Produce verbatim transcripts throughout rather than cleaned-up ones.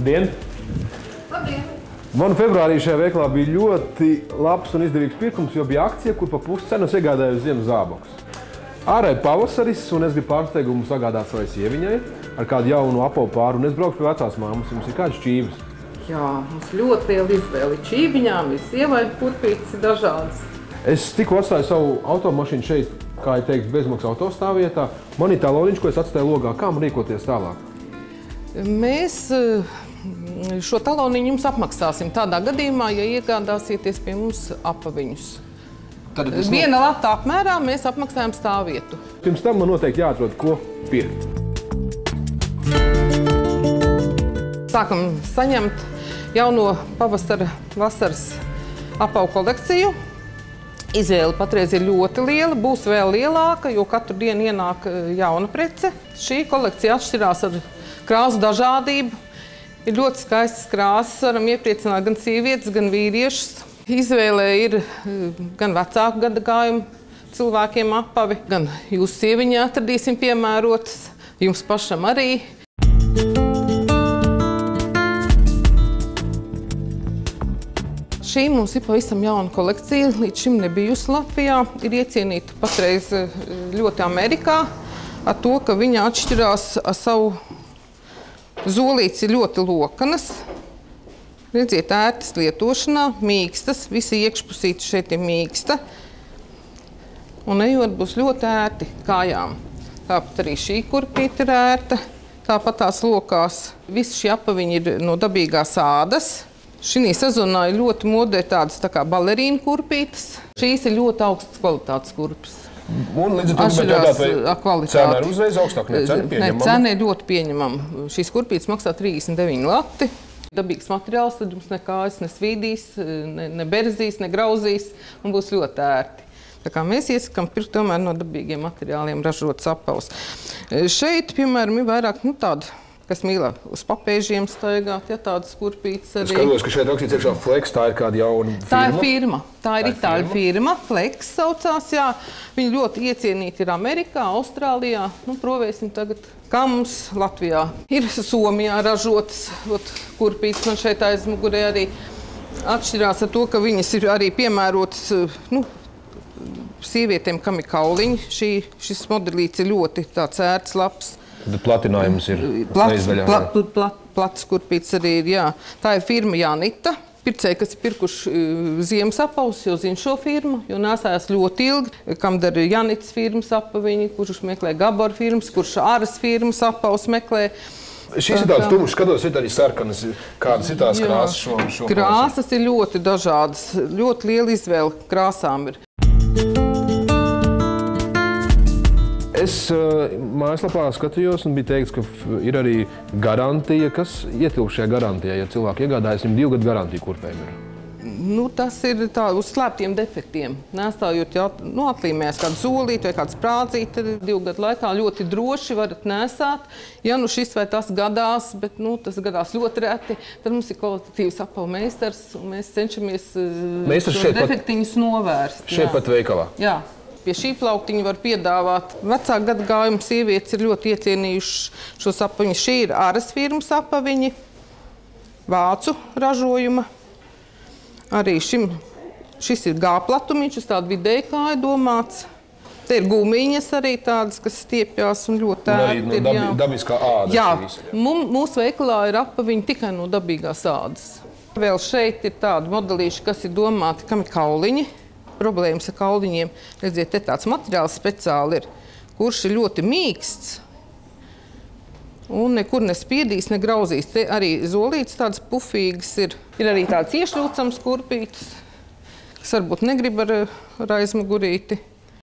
Labdien! Labdien! Man februārī šajā veikalā bija ļoti labs un izdevīgs pirkums, jo bija akcija, kur pa puscenu es iegādāju ziemas zābakus. Ārā ir pavasaris, un es gribu pārsteigumu sagādāt savai sieviņai ar kādu jaunu apavu pāru, un es braukšu pie vecās māmas. Jums ir kāds čības? Jā, mums ļoti liela izvēle čībiņām, ir sievai kurpītes ir dažādas. Es tikko atstāju savu automašīnu šeit, kā ir teikts, bezmaksas autostāvvietā. Man ir taloniņš, ko es atstāju logā. Kā man rīkoties tālāk? Mēs šo taloniņu jums apmaksāsim tādā gadījumā, ja iegādāsieties pie mums apaviņus. Viena lata apmērā mēs apmaksājam stāvvietu. Pirms tam man noteikti jāatrod, ko pirkt. Sākam saņemt jauno pavasara vasaras apavu kolekciju. Izvēle patreiz ir ļoti liela, būs vēl lielāka, jo katru dienu ienāk jauna prece. Šī kolekcija atšķirās ar krāsu dažādību. Ir ļoti skaistas krāsas, varam iepriecināt gan sievietes, gan vīriešus. Izvēlē ir gan vecāku gadagājumu cilvēkiem apavi, gan jūs sieviņā atradīsim piemērotas, jums pašam arī. Šī mums ir pavisam jauna kolekcija, līdz šim nebijusi Latvijā. Ir iecienīta patreiz ļoti Amerikā ar to, ka viņa atšķirās ar savu zolītes ir ļoti lokanas. Redziet, ērtas lietošanā, mīkstas, visi iekšpusīti šeit ir mīksta. Un ejot būs ļoti ērti kājām. Tāpat arī šī kurpīte ir ērta, tāpat tās lokās. Visi šie apaviņi ir no dabīgās ādas. Šī sezonā ir ļoti modē tādas tā kā balerīnu kurpītes. Šīs ir ļoti augstas kvalitātes kurpes. Un līdz ar to gribētu jautāt, vai cena ir uzreiz augstāk, ne cena pieņemama? Ne, cena ir ļoti pieņemama. Šīs kurpītes maksā trīsdesmit deviņi lati. Dabīgs materiāls, tad jums ne kājas nesvīdīs, ne, ne berzīs, ne grauzīs un būs ļoti ērti. Tā kā mēs iesakām pirkt tomēr no dabīgiem materiāliem ražotas apavus. Šeit, piemēram, ir vairāk nu, tādu, kas mīl uz papēžiem staigāt, ja tādas kurpītes arī. Es skatos, ka šeit rakstīts iekšā Flex, tā ir kāda jauna firma? Tā ir firma. Tā ir itāļu firma. Flex saucās, jā. Viņi ļoti iecienīti ir Amerikā, Austrālijā. Nu, provēsim tagad, kā mums Latvijā. Ir Somijā ražotas kurpītes, man šeit aizmugurē arī atšķirās ar to, ka viņas ir arī piemērotas, nu, sievietēm, kam ir kauliņi. Šī, šis modelīts ir ļoti tāds ērts, labs. Platinājums ir neizdaļā. Plat, plat, plats kurpītes arī ir, jā. Tā ir firma Janita. Pircēji, kas ir pirkuši ziemas apavus, jau zina šo firmu, jo nēsājās ļoti ilgi. Kam dar Janits firmas apaviņi, kurš meklē Gabor firmas, kurš Aras firmas apavus meklē. Šīs ir tāds tumšs, skatos, ir arī sarkanas, kādas ir tās krāsas šo, šo krāsas ir ļoti dažādas, ļoti liela izvēle krāsām ir. Es uh, mājaslapā skatījos un bija teikts, ka ir arī garantija, kas ietilpst šajā garantijā, ja cilvēki iegādājas, viņam divu gadu garantija kurpēm ir. Nu, tas ir tā uz slēptiem defektiem. Nēstājot, ja nu, atlīmējas kādu zolīti vai kādu sprādzīti, tad divu gadu laikā ļoti droši varat nēsāt. Ja nu šis vai tas gadās, bet nu, tas gadās ļoti reti, tad mums ir kvalitatīvs apavu meistars un mēs cenšamies Meistars šo defektiņus novērst. Šeit jā. Pat veikalā? Jā. Pie šī plauktiņa var piedāvāt. Vecāku gadagājumu sievietes ir ļoti iecienījušas šos apaviņus. Šī ir Aras firmas apaviņi, vācu ražojuma. Arī šim, šis ir G platumiņš, uz tādu vidēju kāju domāts. Te ir gumiņas arī tādas, kas stiepjās un ļoti ērti. Un arī no dabi, dabiskā āda. Jā, šīs, jā. Mūsu veikalā ir apaviņi tikai no dabīgās ādas. Vēl šeit ir tādi modelīši, kas ir domāti, kam ir kauliņi. Problēmas ar kauliņiem. Redziet, te tāds materiāls speciāli ir, kurš ir ļoti mīksts un nekur nespiedīs, negrauzīs. Te arī zolītes tādas pufīgas ir. Ir arī tāds iešļūcams kurpītes, kas varbūt negrib ar, ar aizmugurīti.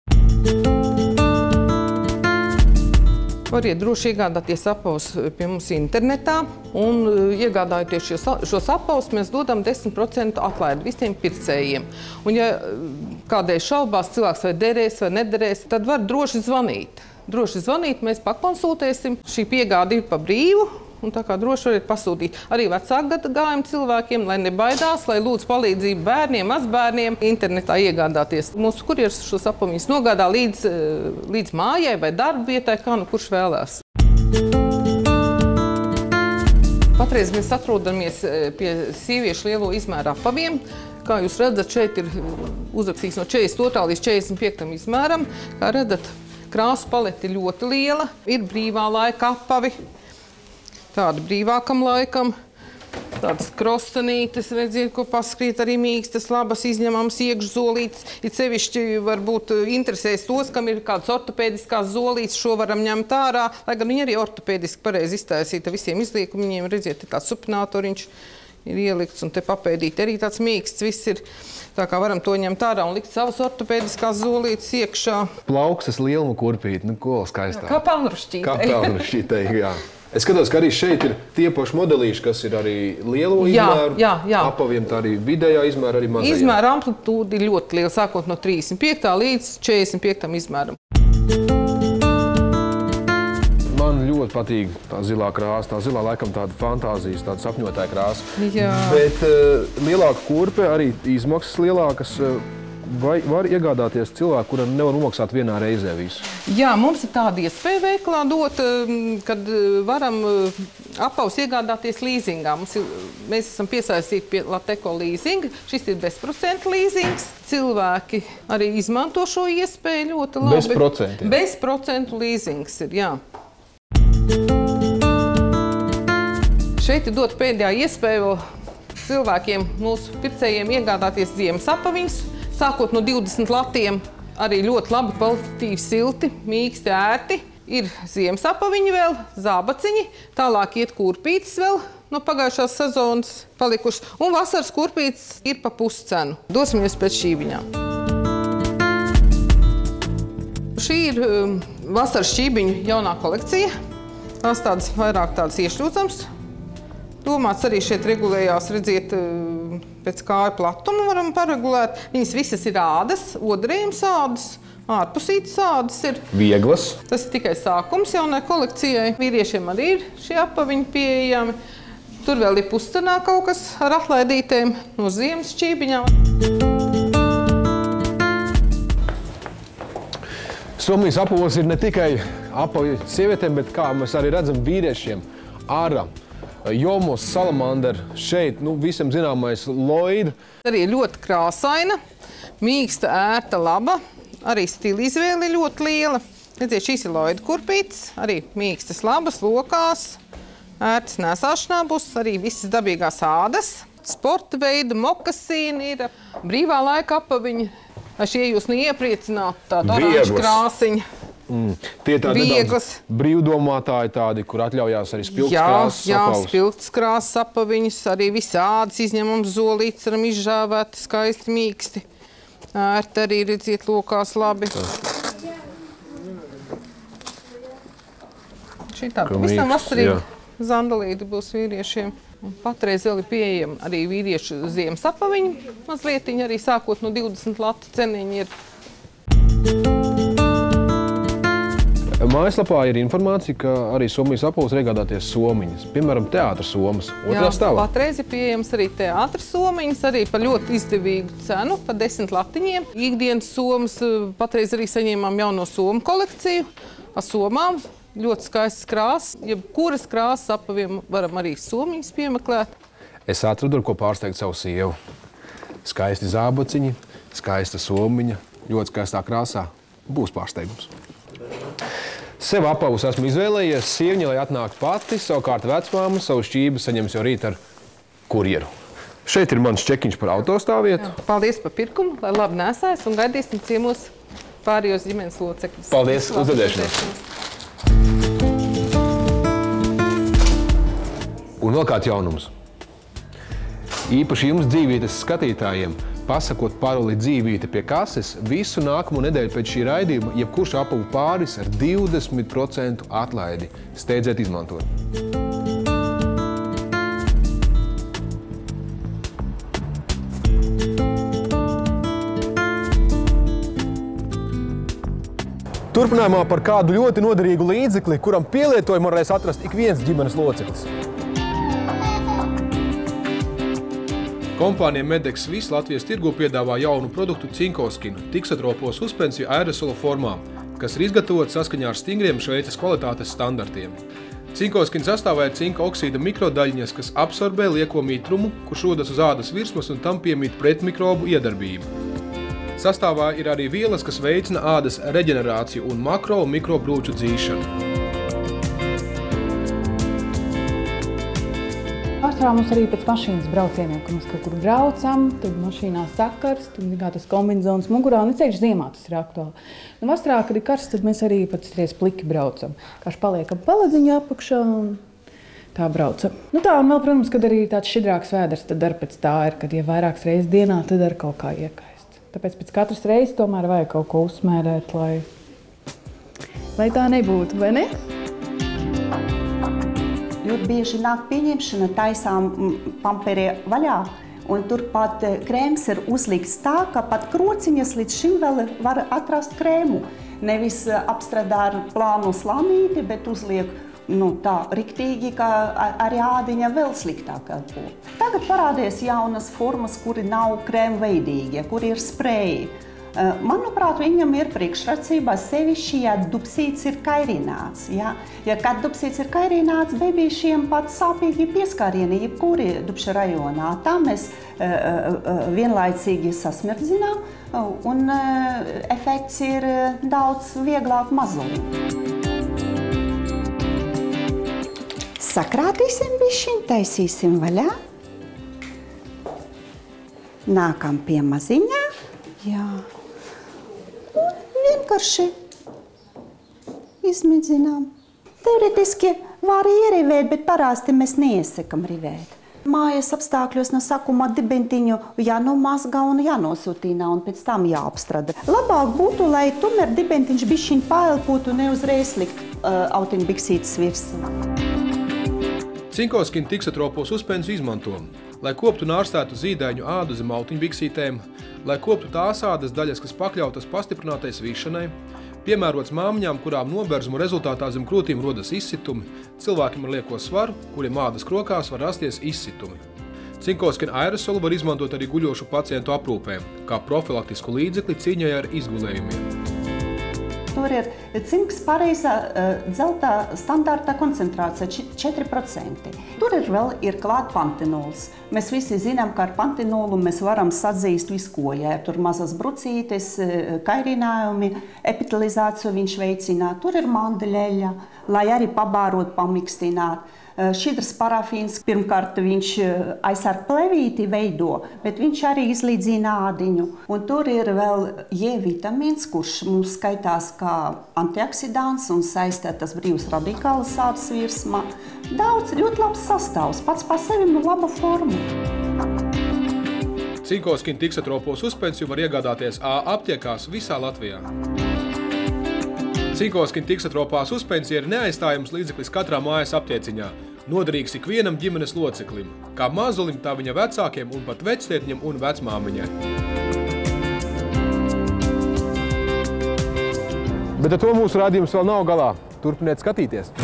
Variet droši iegādāties apavus pie mums internetā un iegādājoties šos, šos apavus, mēs dodam desmit procentu atlaidi visiem pircējiem. Un ja kādreiz šaubās cilvēks vai derēs vai nederēs, tad var droši zvanīt. Droši zvanīt, mēs pakonsultēsim. Šī piegāde ir pa brīvu. Un tā kā droši varat pasūtīt arī vecāku gadagājumu cilvēkiem, lai nebaidās, lai lūdzu palīdzību bērniem, mazbērniem, internetā iegādāties. Mūsu kurjers šos apaviņus nogādā līdz, līdz mājai vai darba vietai, kā nu kurš vēlās. Patreiz mēs atrodamies pie sieviešu lielo izmēru apaviem. Kā jūs redzat, šeit ir uzrakstīts no četrdesmit otrā līdz četrdesmit piektam izmēram. Kā redzat, krāsu palete ļoti liela. Ir brīvā laika apavi, tādi brīvākam laikam. Tādas krostanītes, redziet, ko paskriet arī mīkstas, labas, izņemams iekšzolītes. Ir sevišķi varbūt interesēs tos, kam ir kādas ortopēdiskās zolītes, šo varam ņemt ārā, lai gan viņi arī ortopēdiski pareizi iztaisīta visiem izliekumiem. Redziet, ir tāds supinātoriņš ir ielikts un te papēdīt arī tāds mīksts viss ir. Tā kā varam to ņemt ārā un likt savas ortopēdiskās zolītes iekšā. Plaukstas lieluma kurpīti, nu ko skaistāk. Kā pelnrušķītei. Kā pelnrušķītei, jā. Es skatos, ka arī šeit ir tie paši modelīši, kas ir arī lielo izmēru jā, jā. apaviem, tā arī vidējā izmēra, arī mazajā. Izmēra amplitūda ir ļoti liela, sākot no trīsdesmit piektā līdz četrdesmit piektam izmēram. Man ļoti patīk tā zilā krāsa, tā zilā laikam tāda fantāzijas, tāda sapņotāja krāsa. Jā. Bet uh, lielāka kurpe, arī izmaksas lielākas, uh, vai var iegādāties cilvēku, kuram nevar nomaksāt vienā reizē visu? Jā, mums ir tāda iespēja veiklā dot, kad varam apavus iegādāties līzingā. Mums ir, mēs esam piesaistīti pie Lateko līzinga. Šis ir bezprocentu līzings. Cilvēki arī izmanto šo iespēju ļoti labi. Bez procentiem? Bez procentu līzings ir, jā. Šeit ir dot pēdējā iespēja vēl cilvēkiem, mūsu pircējiem iegādāties ziemas apaviņus. Sākot no divdesmit latiem, arī ļoti labi, kvalitatīvi, silti, mīksti, ērti. Ir ziemas apaviņi vēl, zābaciņi, tālāk iet kurpītes vēl no pagājušās sezonas palikušas. Un vasaras kurpītes ir pa puscenu. Dosimies pēc šī viņām. Šī ir um, vasaras šķībiņu jaunā kolekcija. Tās tādas vairāk tādas iešļūdzams. Domāts arī šeit regulējās, redziet, pēc kāju platumu varam paregulēt. Viņas visas ir ādas, odrajums ādas, ārpusītas ādas ir. Vieglas. Tas ir tikai sākums jaunai kolekcijai. Vīriešiem arī ir šie apaviņi pieejami. Tur vēl ir puscenā kaut kas ar atlaidītēm no ziemas šķībiņām. Somijas apavos ir ne tikai apavi sievietēm, bet kā mēs arī redzam vīriešiem, Ara, Jomos, Salamander, šeit, nu, visam zināmais Lloyd. Arī ļoti krāsaina, mīksta, ērta, laba. Arī stila izvēle ļoti liela. Redziet, šīs ir Lloyd kurpītes, arī mīkstas, labas, lokās, ērtas nesāšanā būs, arī visas dabīgās ādas. Sporta veida, mokasīni ir, brīvā laika apaviņi. Šie jūs neiepriecinātu, tāda oranža krāsiņa. Mm. Tie tādi nedaudz brīvdomātāji tādi, kur atļaujās arī spilgtas krāsas jā, apavus. Jā, spilgtas krāsas apaviņus, arī visi ādas izņemams zolītes, varam izžāvēt, skaisti, mīksti. Ērti arī, redziet, lokās labi. Šī tāda visam vasarīga zandalīte būs vīriešiem. Un patreiz vēl ir pieejami arī vīriešu ziemas apaviņi, mazlietiņi arī sākot no divdesmit latu ceniņi ir. Mājaslapā ir informācija, ka arī Somijas apavos ir iegādāties somiņas, piemēram, teātra somas. Otrā stāvā. Patreiz ir pieejams arī teātra somiņas, arī par ļoti izdevīgu cenu, par desmit latiņiem. Ikdienas somas patreiz arī saņēmām jauno somu kolekciju ar somām. Ļoti skaistas krāsas, jebkuras krāsas apaviem varam arī somiņas piemeklēt. Es atradu, ar ko pārsteigt savu sievu. Skaisti zābaciņi, skaista somiņa, ļoti skaistā krāsā. Būs pārsteigums. Sev apavus esmu izvēlējies, sieviņa, lai atnāk pati, savukārt vecmāma savu šķību saņems jau rīt ar kurjeru. Šeit ir mans čekiņš par autostāvvietu. Paldies par pirkumu, lai labi nesājas un gaidīsim ciemos pārējos ģimenes locekļus. Paldies, uzvedēšanos! Un vēl kāds jaunums. Īpaši jums, dzīvītes skatītājiem, pasakot paroli dzīvīte pie kases, visu nākamo nedēļu pēc šī raidījuma, jebkurš apavu pāris ar divdesmit procentu atlaidi. Steidziet izmantot. Turpinājumā par kādu ļoti noderīgu līdzekli, kuram pielietojumu varēs atrast ik viens ģimenes loceklis. Kompānija Medex Swiss Latvijas tirgū piedāvā jaunu produktu Cinkoskinu, tiksatropo suspensiju aerosola formā, kas ir izgatavots saskaņā ar stingriem Šveices kvalitātes standartiem. Cinkoskina sastāvā ir cinka oksīda mikrodaļiņas, kas absorbē lieko mitrumu, kurš rodas uz ādas virsmas un tam piemīt pretmikrobu iedarbību. Sastāvā ir arī vielas, kas veicina ādas reģenerāciju un makro un mikrobrūču dzīšanu. Pārsvarā mums arī pēc mašīnas braucieniem, kad mēs kaut kur braucam, tad mašīnā sakars, tad kā tas kombinezons mugurā, un ceļš ziemā tas ir aktuāli. Un vasarā, kad ir karsts, tad mēs arī pēc tries pliki braucam. Kāši paliekam paladziņu apakšā un tā braucam. Nu tā, un vēl, protams, kad arī tāds šķidrāks vēders, tad ar pēc tā ir, kad ja vairākas reizes dienā, tad ar kaut kā iekaist. Tāpēc pēc katras reizes tomēr vajag kaut ko uzsmērēt, lai, lai tā nebūtu, vai ne? Ļoti bieži nāk pieņemšana, taisām pamperē vaļā, un turpat krēms ir uzlikts tā, ka pat krociņas līdz šim vēl var atrast krēmu. Nevis apstradā ar plānu slānīti, bet uzliek nu, tā riktīgi, ka arī ādiņa vēl sliktāk elpo. Tagad parādīs jaunas formas, kuri nav krēmveidīgi, kuri ir spreji. Manuprāt, viņam ir priekšrocība sevišķi, ja dubsīts ir kairināts. Ja, ja kad dubsīts ir kairināts, bebīšiem pat sāpīgi pieskārieni jebkuri dubša rajonā. Tā mēs uh, uh, vienlaicīgi sasmirdzinām un uh, efekts ir daudz vieglāk mazuli. Sakrātīsim bišķiņ, taisīsim vaļā. Nākam pie maziņā. Jā. Vienkārši izmēģinām. Teoretiski var ierivēt, bet parasti mēs neiesakam rivēt. Mājas apstākļos no sākuma dibentiņu jānomazgā un jānosūtīnā un pēc tam jāapstrada. Labāk būtu, lai tomēr dibentiņš bišķiņ paelpotu, ne uzreiz likt uh, autiņbiksītes virsā. Cinkoskina tiksatropo suspensiju izmanto, lai koptu un ārstētu zīdaiņu ādu zem autiņbiksītēm, lai koptu tās ādas daļas, kas pakļautas pastiprinātai svīšanai, piemērots māmiņām, kurām noberzumu rezultātā zem krūtīm rodas izsitumi, cilvēkiem ar lieko svaru, kuriem ādas krokās var rasties izsitumi. Cinkoskina aerosolu var izmantot arī guļošu pacientu aprūpē, kā profilaktisku līdzekli cīņai ar izgulējumiem. Tur ir cinks pareizā dzeltā standarta koncentrācija četri procenti. Tur ir vēl ir klāt pantenols. Mēs visi zinām, ka ar pantenolu mēs varam sadzīst visu ko. Ja tur mazas brucītes, kairinājumi, epitelizāciju viņš veicināt. Tur ir mandeļeļa, lai arī pabārot, pamikstināt. Šķidrs parafīns, pirmkārt viņš aizsarg plevīti veido, bet viņš arī izlīdzina ādiņu. Un tur ir vēl J vitamīns, kurš mums skaitās kā antioksidants un saistē tas brīvs radikāls ādas virsmā. Daudz, ļoti labs sastāvs, pats par sevi un laba forma. Cinkoskina tiksatropo suspensiju var iegādāties A aptiekās visā Latvijā. Cinkoskina tiksatropā suspensija ir neaizstājams līdzeklis katrā mājas aptieciņā, noderīgs ikvienam ģimenes loceklim, kā mazulim, tā viņa vecākiem un pat vectētiņam un vecmāmiņai. Bet ar to mūsu rādījums vēl nav galā. Turpiniet skatīties!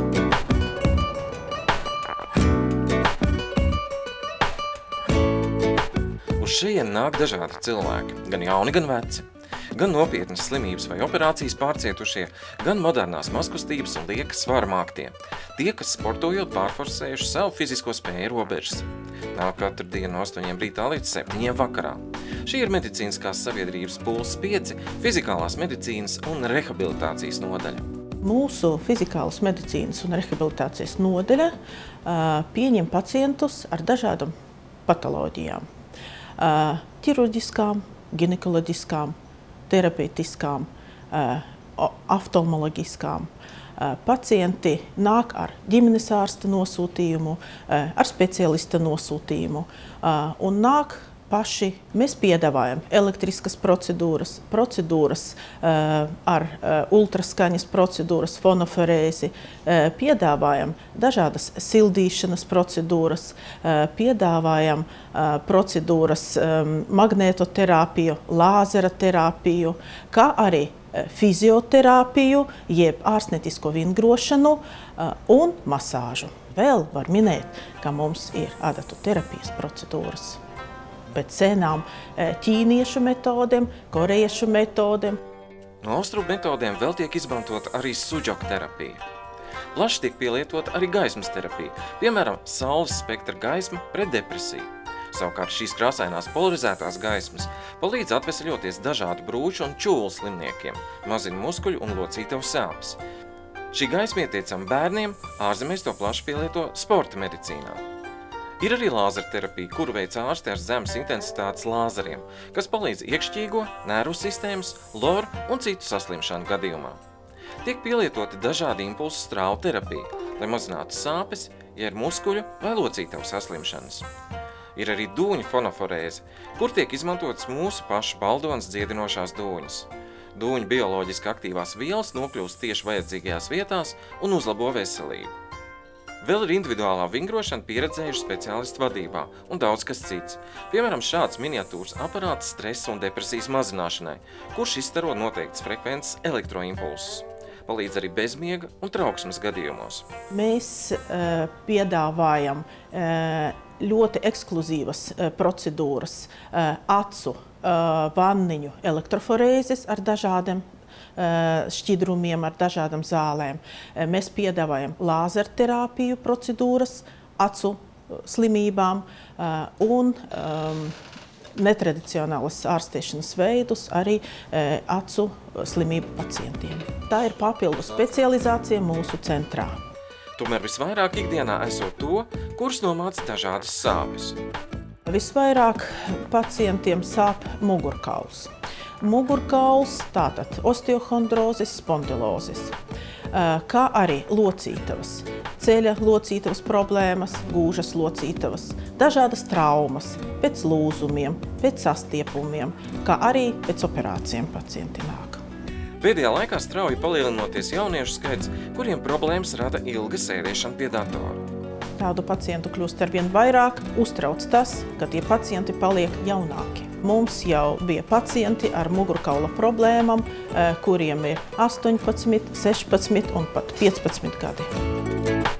Uz šejien nāk dažādi cilvēki, gan jauni, gan veci. Gan nopietnas slimības vai operācijas pārcietušie, gan modernās mazkustības un liekas svara māktie. Tie, kas sportojot pārforsējuši savu fizisko spēju robežas. Nāk katru dienu no astoņiem rītā līdz septiņiem vakarā. Šī ir medicīniskās sabiedrības Pulss pieci, fizikālās medicīnas un rehabilitācijas nodaļa. Mūsu fizikālas medicīnas un rehabilitācijas nodaļa pieņem pacientus ar dažādām patoloģijām. Ķirurģiskām, ginekoloģiskām, terapeitiskām, oftalmoloģiskām. Pacienti nāk ar ģimenes ārsta nosūtījumu, ar specialista nosūtījumu un nāk paši. Mēs piedāvājam elektriskas procedūras, procedūras ar ultraskaņas procedūras, fonoforēzi, piedāvājam dažādas sildīšanas procedūras, piedāvājam procedūras magnētoterapiju, lāzera terapiju, kā arī fizioterapiju, jeb ārstniecisko vingrošanu un masāžu. Vēl var minēt, ka mums ir adatu terapijas procedūras. Pēc senām ķīniešu metodēm, korejiešu metodēm. No austrumu metodēm vēl tiek izmantot arī suģoku terapija. Plaši tiek pielietota arī gaismas terapija, piemēram, saules spektra gaisma pret depresiju. Savukārt šīs krāsainās polarizētās gaismas palīdz atveseļoties dažādu brūču un čūlu slimniekiem, mazina muskuļu un locītavu sāpes. Šī gaisma ieteicama bērniem, ārzemēs to plaši pielieto sporta medicīnā. Ir arī lāzerterapija, kuru veic ārsti ar zemes intensitātes lāzeriem, kas palīdz iekšķīgo, nervu sistēmas, loru un citu saslimšanu gadījumā. Tiek pielietoti dažādi impulsu strāvu terapija, lai mazinātu sāpes, ja ir muskuļu vai locītavu saslimšanas. Ir arī dūņu fonoforēze, kur tiek izmantotas mūsu pašu baldonas dziedinošās dūņas. Dūņu bioloģiski aktīvās vielas nokļūst tieši vajadzīgajās vietās un uzlabo veselību. Vēl ir individuālā vingrošana pieredzējuši speciālistu vadībā un daudz kas cits. Piemēram, šāds miniatūras aparāts stresa un depresijas mazināšanai, kurš izstaro noteiktas frekvences elektroimpulsus. Palīdz arī bezmiega un trauksmes gadījumos. Mēs uh, piedāvājam uh, ļoti ekskluzīvas uh, procedūras, uh, acu, uh, vanniņu elektroforēzes ar dažādiem šķidrumiem, ar dažādām zālēm. Mēs piedāvājam lāzerterapiju procedūras, acu slimībām un um, netradicionālas ārstēšanas veidus arī acu slimību pacientiem. Tā ir papildu specializācija mūsu centrā. Tomēr visvairāk ikdienā esot to, kurus nomāc dažādas sāpes. Visvairāk pacientiem sāp mugurkauls. Mugurkauls, tātad osteohondrozes, spondilozes, kā arī locītavas, ceļa locītavas problēmas, gūžas locītavas, dažādas traumas, pēc lūzumiem, pēc sastiepumiem, kā arī pēc operācijām pacienti nāk. Pēdējā laikā strauji palielinoties jauniešu skaits, kuriem problēmas rada ilga sēdēšana pie datora. Tādu pacientu kļūst arvien vairāk, uztrauc tas, ka tie pacienti paliek jaunāki. Mums jau bija pacienti ar mugurkaula problēmām, kuriem ir astoņpadsmit, sešpadsmit un pat piecpadsmit gadi.